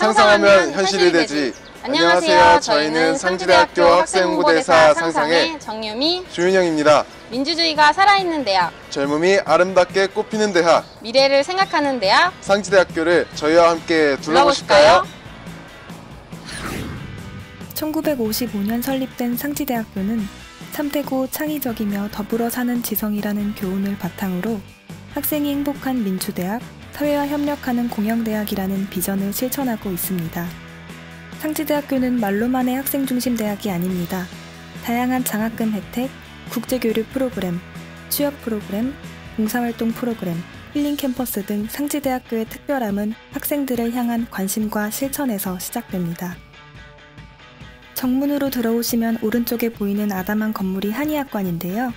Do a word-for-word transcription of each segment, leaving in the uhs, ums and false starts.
상상하면 현실이 되지. 안녕하세요. 저희는 상지대학교 학생홍보대사 상상의 정유미, 주윤영입니다. 민주주의가 살아있는 대학, 젊음이 아름답게 꽃피는 대학, 미래를 생각하는 대학, 상지대학교를 저희와 함께 둘러보실까요? 천구백오십오 년 설립된 상지대학교는 참되고 창의적이며 더불어 사는 지성이라는 교훈을 바탕으로 학생이 행복한 민주대학, 사회와 협력하는 공영대학이라는 비전을 실천하고 있습니다. 상지대학교는 말로만의 학생 중심 대학이 아닙니다. 다양한 장학금 혜택, 국제교류 프로그램, 취업 프로그램, 봉사활동 프로그램, 힐링 캠퍼스 등 상지대학교의 특별함은 학생들을 향한 관심과 실천에서 시작됩니다. 정문으로 들어오시면 오른쪽에 보이는 아담한 건물이 한의학관인데요.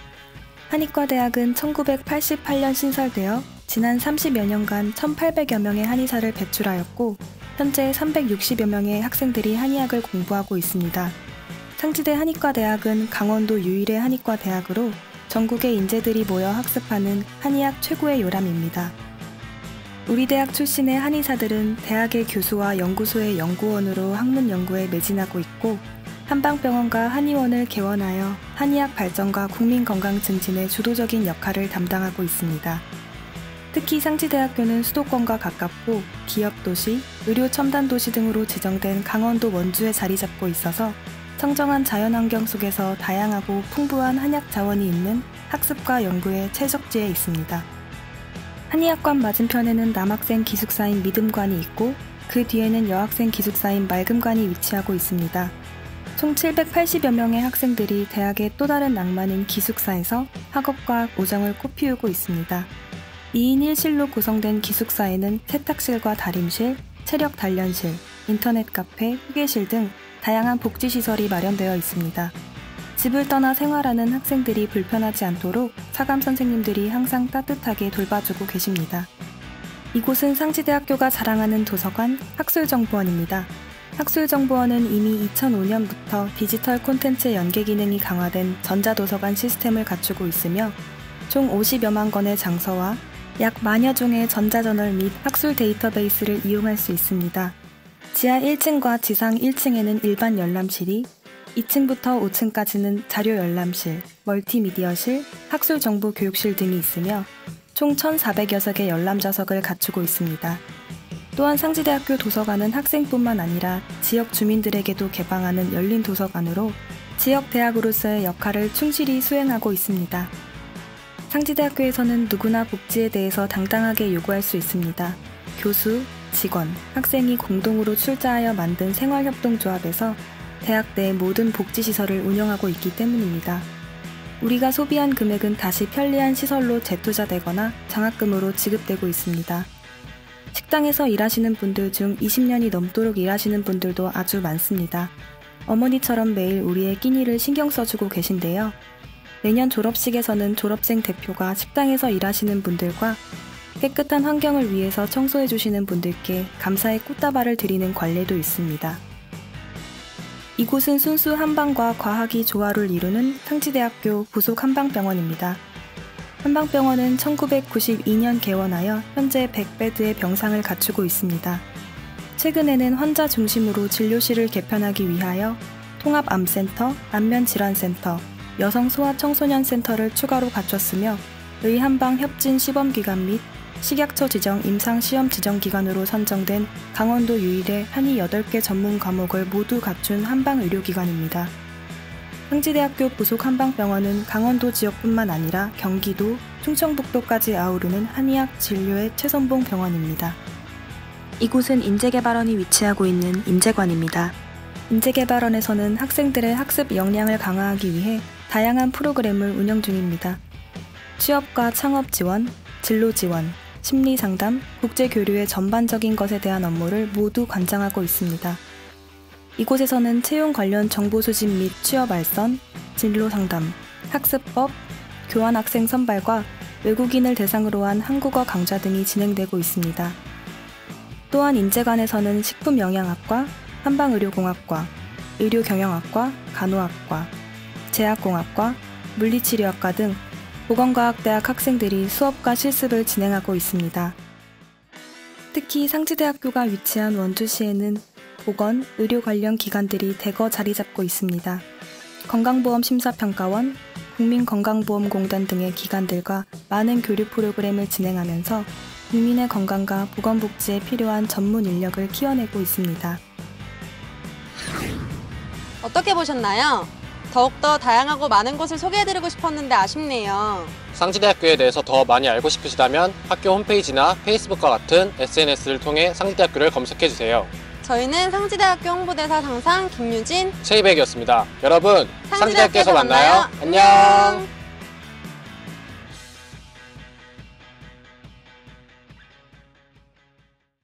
한의과대학은 천구백팔십팔 년 신설되어 지난 삼십여 년간 천팔백여 명의 한의사를 배출하였고 현재 삼백육십여 명의 학생들이 한의학을 공부하고 있습니다. 상지대 한의과대학은 강원도 유일의 한의과대학으로 전국의 인재들이 모여 학습하는 한의학 최고의 요람입니다. 우리 대학 출신의 한의사들은 대학의 교수와 연구소의 연구원으로 학문 연구에 매진하고 있고 한방병원과 한의원을 개원하여 한의학 발전과 국민 건강 증진에 주도적인 역할을 담당하고 있습니다. 특히 상지대학교는 수도권과 가깝고 기업도시, 의료첨단도시 등으로 지정된 강원도 원주에 자리 잡고 있어서 청정한 자연환경 속에서 다양하고 풍부한 한약 자원이 있는 학습과 연구에 최적지에 있습니다. 한의학관 맞은편에는 남학생 기숙사인 믿음관이 있고 그 뒤에는 여학생 기숙사인 맑음관이 위치하고 있습니다. 총 칠백팔십여 명의 학생들이 대학의 또 다른 낭만인 기숙사에서 학업과 우정을 꽃피우고 있습니다. 이 인 일 실로 구성된 기숙사에는 세탁실과 다림실, 체력 단련실, 인터넷 카페, 휴게실 등 다양한 복지시설이 마련되어 있습니다. 집을 떠나 생활하는 학생들이 불편하지 않도록 사감 선생님들이 항상 따뜻하게 돌봐주고 계십니다. 이곳은 상지대학교가 자랑하는 도서관 학술정보원입니다. 학술정보원은 이미 이천오 년부터 디지털 콘텐츠 연계 기능이 강화된 전자도서관 시스템을 갖추고 있으며 총 오십여만 권의 장서와 약 만여 종의 전자저널 및 학술 데이터베이스를 이용할 수 있습니다. 지하 일 층과 지상 일 층에는 일반 열람실이, 이 층부터 오 층까지는 자료 열람실, 멀티미디어실, 학술정보교육실 등이 있으며 총 천사백여 석의 열람 좌석을 갖추고 있습니다. 또한 상지대학교 도서관은 학생뿐만 아니라 지역 주민들에게도 개방하는 열린 도서관으로 지역 대학으로서의 역할을 충실히 수행하고 있습니다. 상지대학교에서는 누구나 복지에 대해서 당당하게 요구할 수 있습니다. 교수, 직원, 학생이 공동으로 출자하여 만든 생활협동조합에서 대학 내 모든 복지시설을 운영하고 있기 때문입니다. 우리가 소비한 금액은 다시 편리한 시설로 재투자되거나 장학금으로 지급되고 있습니다. 식당에서 일하시는 분들 중 이십 년이 넘도록 일하시는 분들도 아주 많습니다. 어머니처럼 매일 우리의 끼니를 신경 써주고 계신데요. 매년 졸업식에서는 졸업생 대표가 식당에서 일하시는 분들과 깨끗한 환경을 위해서 청소해주시는 분들께 감사의 꽃다발을 드리는 관례도 있습니다. 이곳은 순수 한방과 과학이 조화를 이루는 상지대학교 부속 한방병원입니다. 한방병원은 천구백구십이 년 개원하여 현재 백 베드의 병상을 갖추고 있습니다. 최근에는 환자 중심으로 진료실을 개편하기 위하여 통합암센터, 안면질환센터, 여성소아청소년센터를 추가로 갖췄으며 의한방 협진 시범기관 및 식약처 지정 임상시험 지정기관으로 선정된 강원도 유일의 한의 여덟 개 전문 과목을 모두 갖춘 한방의료기관입니다. 상지대학교 부속 한방병원은 강원도 지역뿐만 아니라 경기도, 충청북도까지 아우르는 한의학 진료의 최선봉 병원입니다. 이곳은 인재개발원이 위치하고 있는 인재관입니다. 인재개발원에서는 학생들의 학습 역량을 강화하기 위해 다양한 프로그램을 운영 중입니다. 취업과 창업 지원, 진로 지원, 심리 상담, 국제 교류의 전반적인 것에 대한 업무를 모두 관장하고 있습니다. 이곳에서는 채용 관련 정보 수집 및 취업 알선, 진로 상담, 학습법, 교환 학생 선발과 외국인을 대상으로 한 한국어 강좌 등이 진행되고 있습니다. 또한 인재관에서는 식품영양학과, 한방의료공학과, 의료경영학과, 간호학과, 제약공학과, 물리치료학과 등 보건과학대학 학생들이 수업과 실습을 진행하고 있습니다. 특히 상지대학교가 위치한 원주시에는 보건, 의료 관련 기관들이 대거 자리 잡고 있습니다. 건강보험심사평가원, 국민건강보험공단 등의 기관들과 많은 교류 프로그램을 진행하면서 국민의 건강과 보건복지에 필요한 전문 인력을 키워내고 있습니다. 어떻게 보셨나요? 더욱더 다양하고 많은 곳을 소개해드리고 싶었는데 아쉽네요. 상지대학교에 대해서 더 많이 알고 싶으시다면 학교 홈페이지나 페이스북과 같은 에스엔에스를 통해 상지대학교를 검색해주세요. 저희는 상지대학교 홍보대사 상상 김유진, 최이백이었습니다. 여러분, 상지대학교에서 만나요. 안녕.